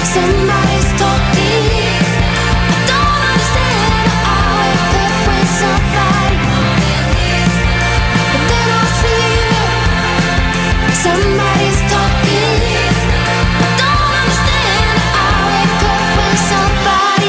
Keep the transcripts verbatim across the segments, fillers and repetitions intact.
Somebody's talking. I don't understand how I wake up when somebody, but then I see you. Somebody's talking. I don't understand how I wake up when somebody.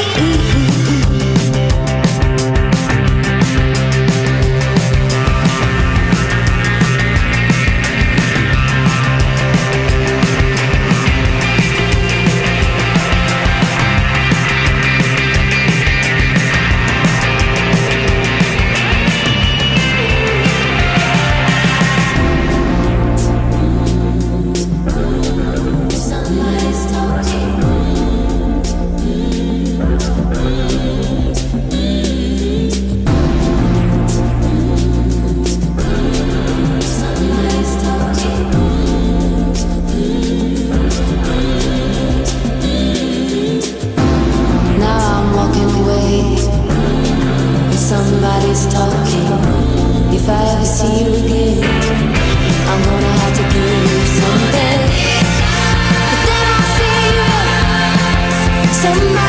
Somebody's talking. If I ever see you again, I'm gonna have to give you something. But then I see you. Somebody